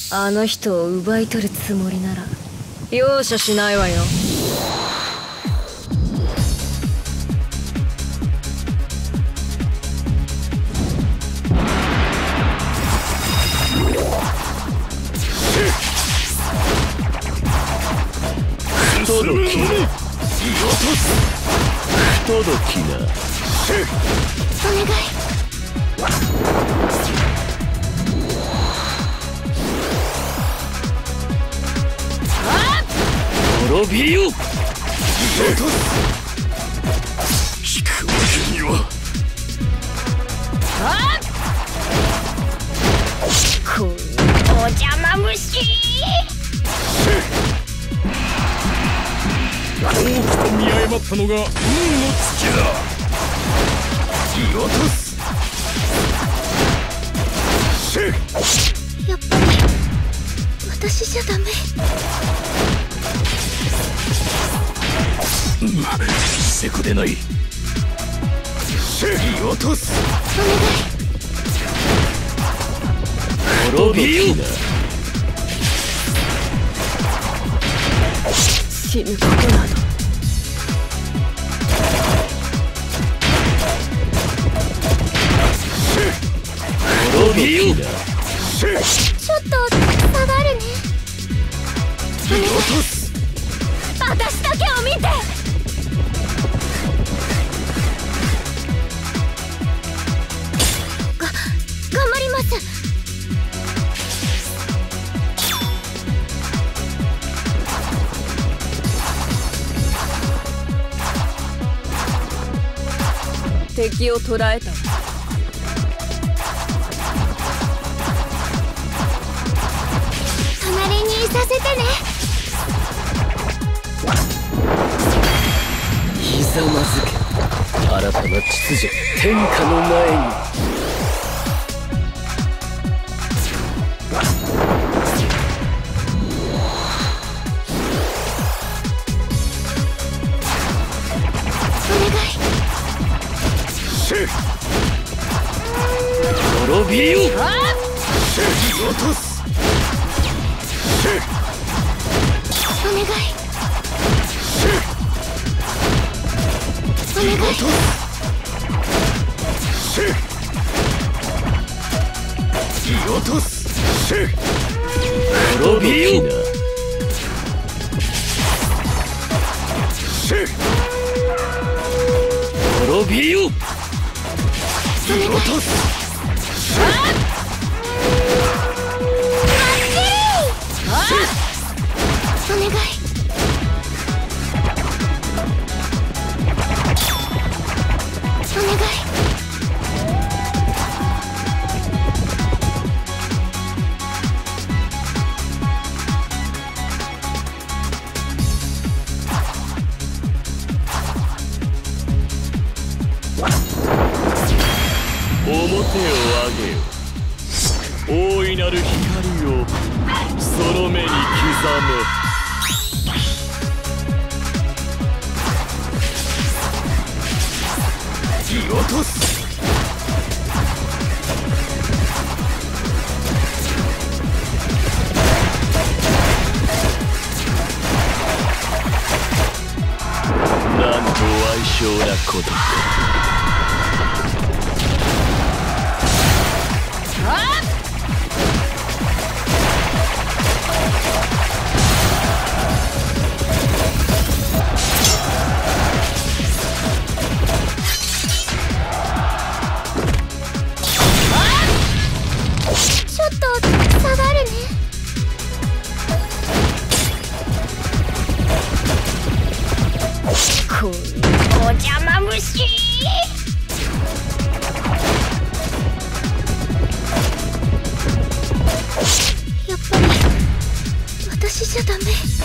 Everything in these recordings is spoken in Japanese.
あの人を奪い取るつもりなら容赦しないわよ。 不届きな不届きな。 お願い。 滅びよ。引くわけには。 このお邪魔虫。 大きと見誤ったのが運の尽きだ。見落とす。 やっぱり私じゃダメ。 せこでない。見落とす。 お願い。 滅びよ。 死ぬことなど。 滅びよ。 ちょっと下がるね。 見落とす。 私だけを見て。頑張ります。 敵を捕らえた。 隣にいさせてね。 ひざまずけ。新たな秩序天下の前に。滅びよ。見落とす。 お願い。お願い。 見落とす。滅びよ。滅びよ。見落とす。 お願い。お願い。 面を上げよ。大いなる光をその目に刻め。見落とす。なんと矮小なことか。 ちょっと下がるね。このお邪魔虫。やっぱり私じゃダメ。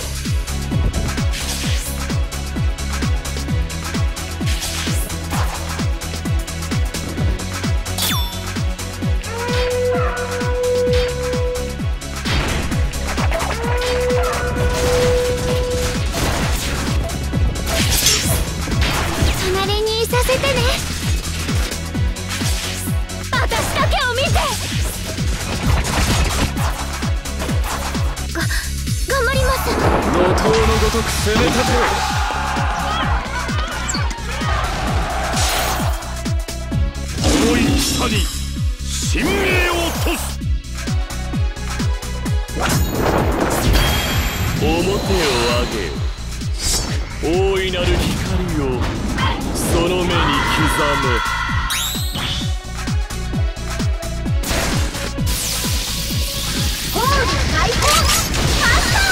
隣にいさせてね。私だけを見て。 のごとく攻め立てよ。この戦に神明を賭す。面を上げよ。大いなる光をその目に刻め。 ホール解放カッタ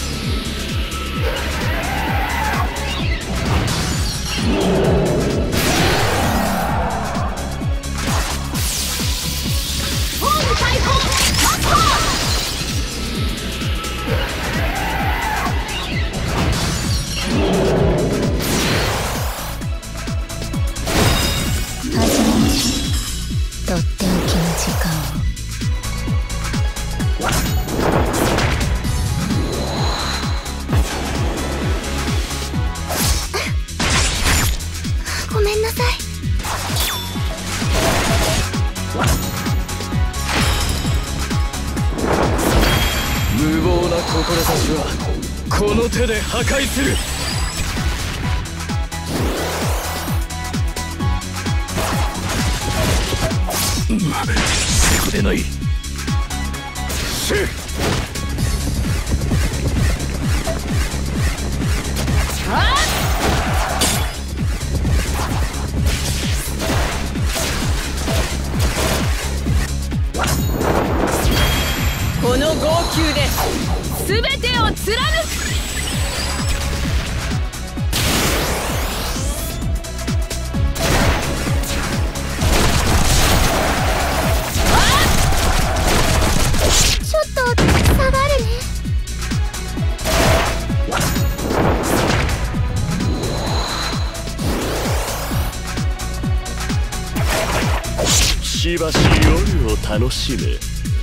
ーホール解放カッター始めましょう。とっておきの時間を。ごめんなさい。 無謀な志はこの手で破壊する。そこでない。 この号泣で全てを貫く。 ちょっと下がるね。 しばし夜を楽しめ。